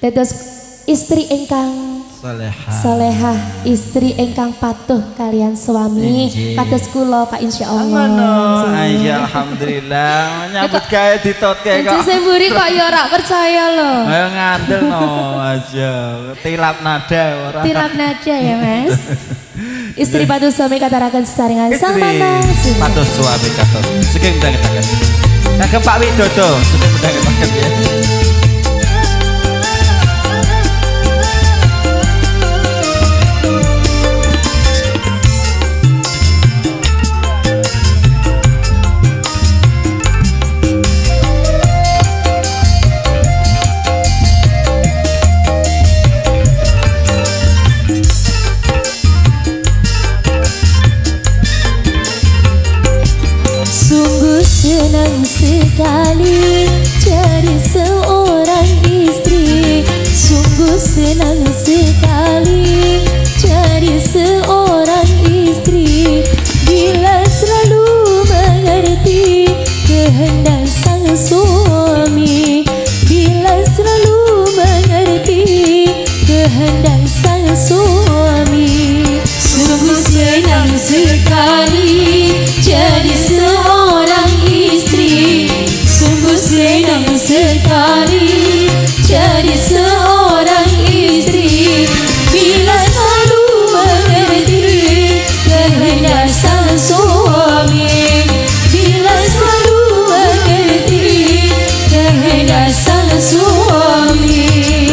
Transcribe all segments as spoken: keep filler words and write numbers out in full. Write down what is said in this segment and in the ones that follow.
Dados istri ingkang salehah, salehah, istri ingkang patuh kalian suami. Kados kula Pak insyaallah. Ngono. Iya alhamdulillah. Nyambut gawe ditotke kok. Sing mburi kok ya ora percaya lho. Ayo ngandel no aja. Tilap nada ora. Tilap nada ya Mas. Istri patuh suami kataraken sesarengan sang mantan. Patuh suami katon. Sugeng midhangetaken. Kagem Pak Widodo, sugeng midhangetaken ya. Senang sekali jadi seorang istri. Sungguh senang sekali jadi seorang istri. Bila selalu mengerti kehendak sang suami. Bila selalu mengerti kehendak sang suami. Sungguh senang sekali jadi seorang istri. Sungguh senang sekali jadi seorang istri. Bila selalu mengerti kehendak sang suami. Bila selalu mengerti kehendak sang suami.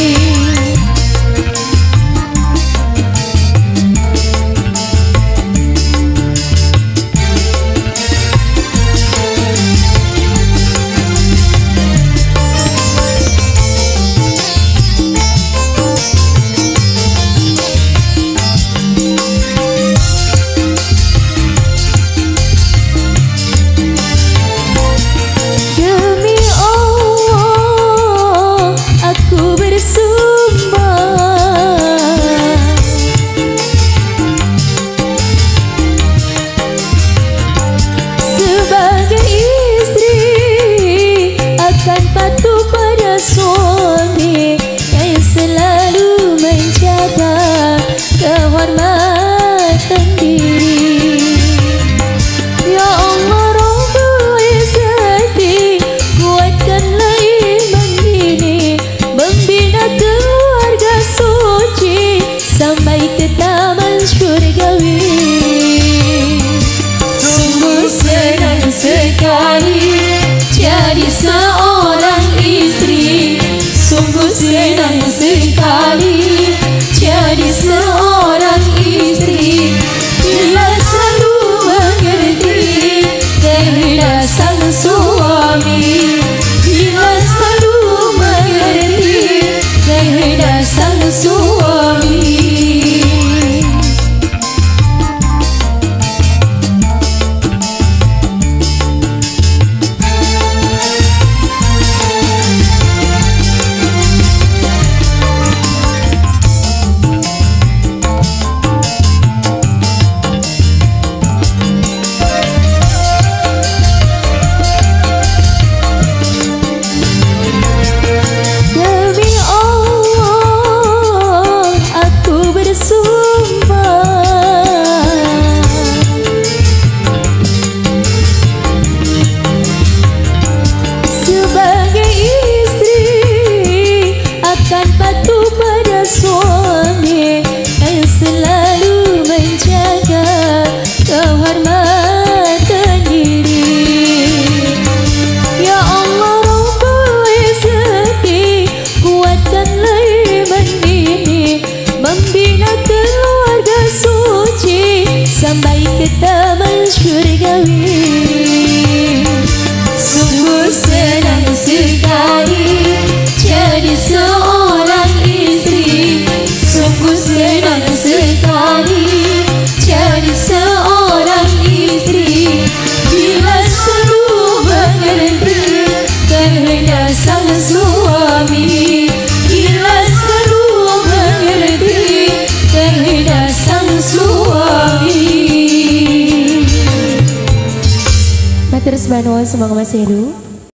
Kehormatan diri. Ya Allah Rabbul Izzati, kuatkanlah iman ini, membina keluarga suci sampai ke taman syurgawi. Sungguh senang sekali jadi seorang istri. Sungguh senang sekali jadi seorang istri. Bila selalu mengerti kehendak sang suami. Bila selalu mengerti kehendak sang suami. Suami yang selalu menjaga kehormatan diri. Ya Allah Rabbul Izzati, kuatkanlah iman ini, membina keluarga suci sampai ke taman syurgawi. Sungguh senang sekali jadi seorang istri. Sungguh senang sekali jadi seorang istri. Bila selalu mengerti kehendak sang suami. Bila selalu mengerti kehendak sang suami. Matur semoga Mas Heru.